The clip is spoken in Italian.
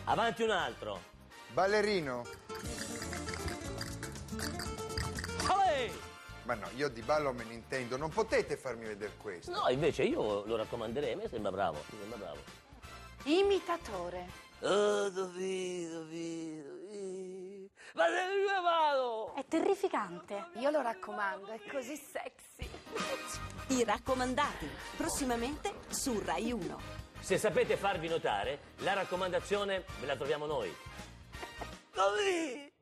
Avanti un altro. Ballerino. Olè! Ma no, io di ballo me ne intendo, non potete farmi vedere questo. No, invece io lo raccomanderei, a me sembra bravo, Imitatore. Oh, Dovì. Ma sei mio mano! È terrificante. Io lo raccomando, è così sexy. I Raccomandati, prossimamente su RAIUNO. Se sapete farvi notare, la raccomandazione ve la troviamo noi. Dovì!